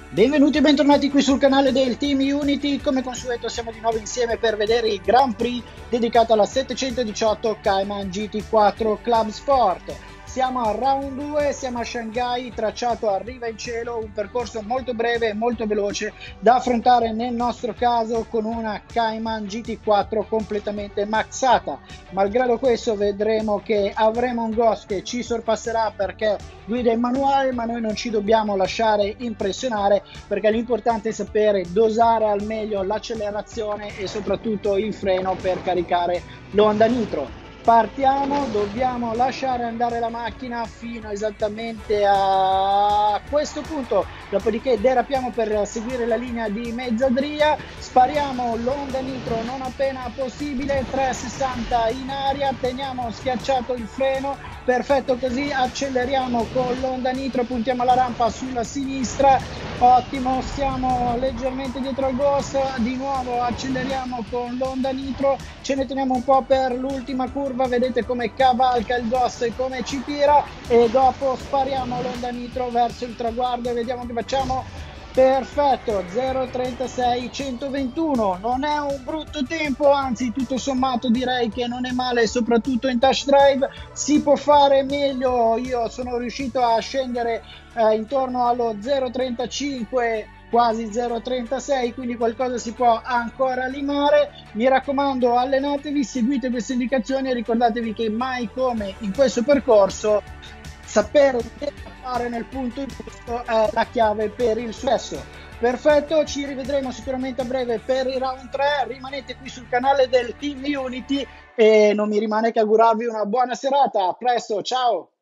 Benvenuti e bentornati qui sul canale del Team Unity. Come consueto siamo di nuovo insieme per vedere il Grand Prix dedicato alla 718 Cayman GT4 Club Sport. Siamo al round 2, siamo a Shanghai, tracciato a riva in cielo, un percorso molto breve e molto veloce da affrontare nel nostro caso con una Cayman GT4 completamente maxata. Malgrado questo vedremo che avremo un Ghost che ci sorpasserà perché guida in manuale, ma noi non ci dobbiamo lasciare impressionare perché l'importante è sapere dosare al meglio l'accelerazione e soprattutto il freno per caricare l'onda nitro. Partiamo, dobbiamo lasciare andare la macchina fino esattamente a questo punto, dopodiché derapiamo per seguire la linea di mezzadria, spariamo l'onda nitro non appena possibile, 360 in aria, teniamo schiacciato il freno, perfetto così, acceleriamo con l'onda nitro, puntiamo la rampa sulla sinistra, ottimo, siamo leggermente dietro al Ghost, di nuovo acceleriamo con l'onda nitro, ce ne teniamo un po' per l'ultima curva, vedete come cavalca il Ghost e come ci tira e dopo spariamo l'onda nitro verso il traguardo e vediamo che facciamo. Perfetto, 0,36 121, non è un brutto tempo, anzi tutto sommato direi che non è male, soprattutto in touch drive si può fare meglio. Io sono riuscito a scendere intorno allo 0,35 quasi 0,36, quindi qualcosa si può ancora limare. Mi raccomando, allenatevi, seguite queste indicazioni e ricordatevi che mai come in questo percorso sapere fare nel punto giusto è la chiave per il successo. Perfetto, ci rivedremo sicuramente a breve per il round 3, rimanete qui sul canale del Team Unity e non mi rimane che augurarvi una buona serata. A presto, ciao!